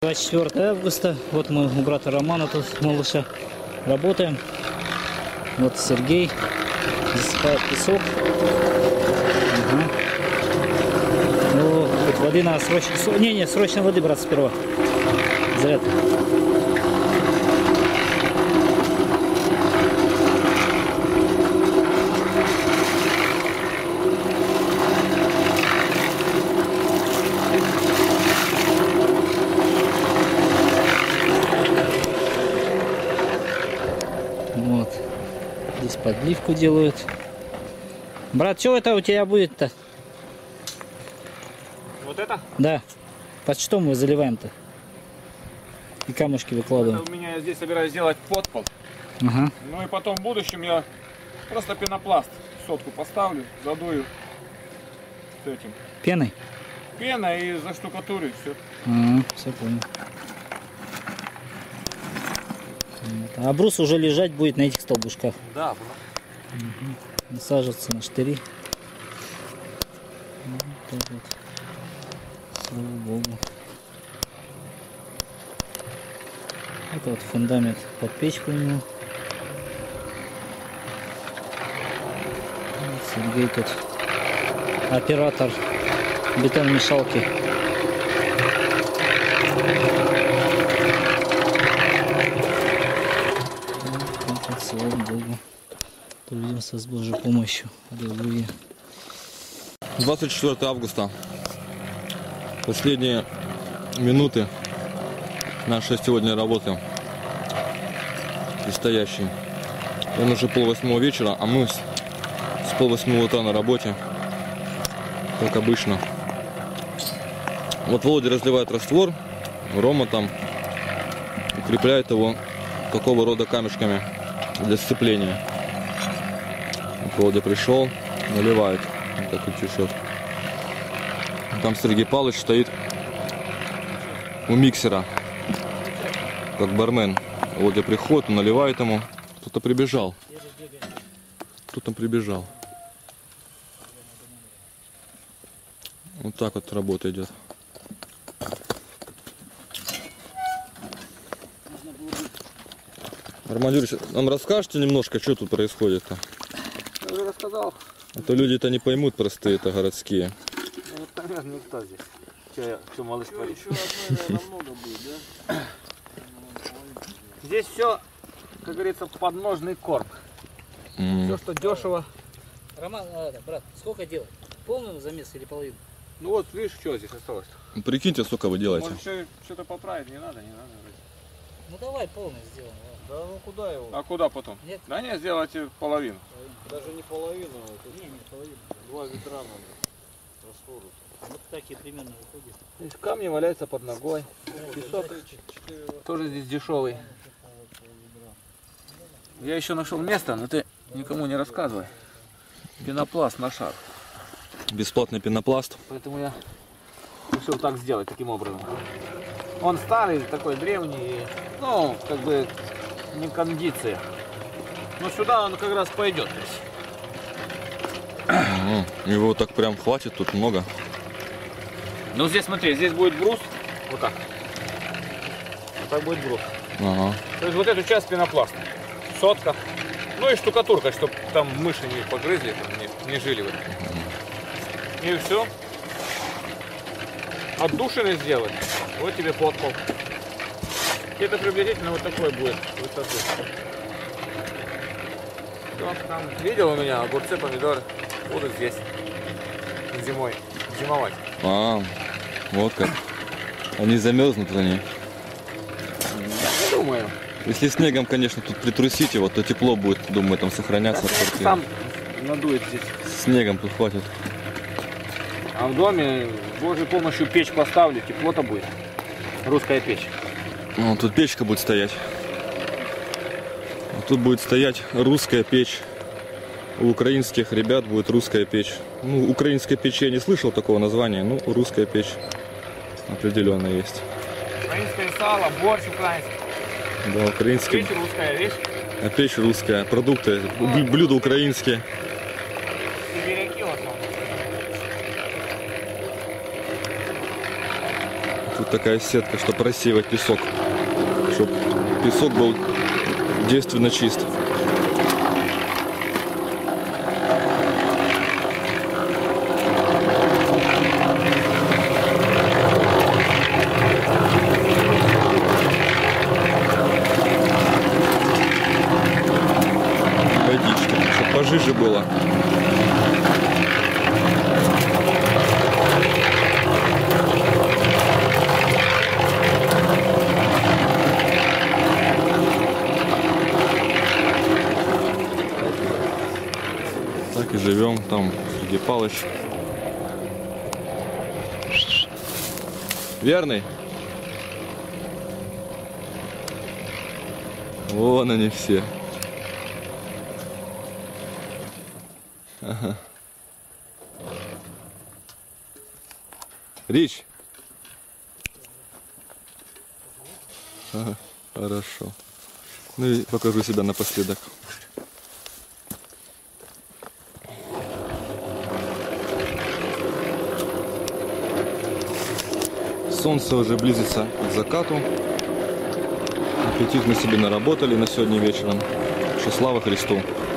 24 августа. Вот мы у брата Романа тут, малыша, работаем. Вот Сергей. Засыпает песок. Ага. Ну, тут воды надо срочно. Не, срочно воды, брат, сперва. Заряд. Вот. Здесь подливку делают. Брат, что это у тебя будет-то? Вот это? Да. Под что мы заливаем-то? И камушки выкладываем. Это у меня, я здесь собираюсь сделать подпол. Ага. Ну и потом в будущем я просто пенопласт сотку поставлю, задую с этим. Пеной? Пена и заштукатурю, все. Ага, все понял. Вот. А брус уже лежать будет на этих столбушках. Да, угу. Насаживаться на штыри. Вот так вот. Слава Богу. Это вот фундамент под печку у него. Сергей тут оператор бетономешалки. Вот, слава Богу. Трудимся с Божьей помощью. Аллилуйя. 24 августа. Последние минуты нашей сегодня работы. Предстоящей. Он уже 7:30 вечера, а мы с 7:30 утра на работе. Как обычно. Вот Володя разливает раствор. Рома там укрепляет его такого рода камешками для сцепления. Вот Володя пришел, наливает. Вот так и чешет. Там Сергей Павлович стоит у миксера, как бармен. Володя приходит, он наливает ему. Кто-то прибежал. Кто-то прибежал. Вот так вот работа идет. Арман Юрьевич, нам расскажете немножко, что тут происходит-то? Я уже рассказал. А то люди-то не поймут простые-то городские. Ну, понятно, никто здесь. Что малыш творит? Еще одной, наверное, много будет, да? Здесь все, как говорится, подножный корм. Все, что дешево. Роман, брат, сколько делать? Полный замес или половину? Ну вот, видишь, что здесь осталось? Прикиньте, сколько вы делаете. Может, что-то поправить? Не надо, не надо. Ну давай полный сделаем. Да ну куда его? А куда потом? Нет. Да нет, сделайте половину. Даже не половину, это Не, половину. 2 ведра надо раствору. Вот такие примерно выходит. Здесь камни валяются под ногой. Песок тоже здесь дешевый. Я еще нашел место, но ты никому не рассказывай. Пенопласт на шар. Бесплатный пенопласт. Поэтому я решил так сделать, таким образом. Он старый, такой древний, ну, как бы не кондиция. Но сюда он как раз пойдет. Его так прям хватит, тут много. Ну здесь смотри, здесь будет брус, вот так. Вот так будет брус. Ага. То есть вот эту часть пенопласта. Сотка. Ну и штукатурка, чтобы там мыши не погрызли, там не жили в этом. И все. Отдушины сделать. Вот тебе подпол. Это приблизительно вот такой будет высоты. Все, там видел у меня огурцы, помидоры будут здесь зимой зимовать. А, вот как. Они замерзнут, они. Я думаю. Если снегом, конечно, тут притрусить его, то тепло будет, думаю, там сохраняться. Сам надует здесь. Снегом тут хватит. А в доме с Божьей помощью печь поставлю, тепло-то будет. Русская печь. Ну, тут печка будет стоять. А тут будет стоять русская печь. У украинских ребят будет русская печь. Ну, украинская печь я не слышал такого названия, но русская печь определенно есть. Украинское сало, борщ украинский. Да, украинский. Печь русская, видишь? А печь русская, продукты, блюда украинские. Сибиряки в основном. Тут такая сетка, чтобы рассеивать песок. Чтобы песок был девственно чист. Водички, чтобы пожиже было. Так и живем там среди палочек. Верный? Вон они все. Ага. Рич. Ага, хорошо. Ну и покажу себя напоследок. Солнце уже близится к закату. Аппетит мы себе наработали на сегодня вечером. Что слава Христу!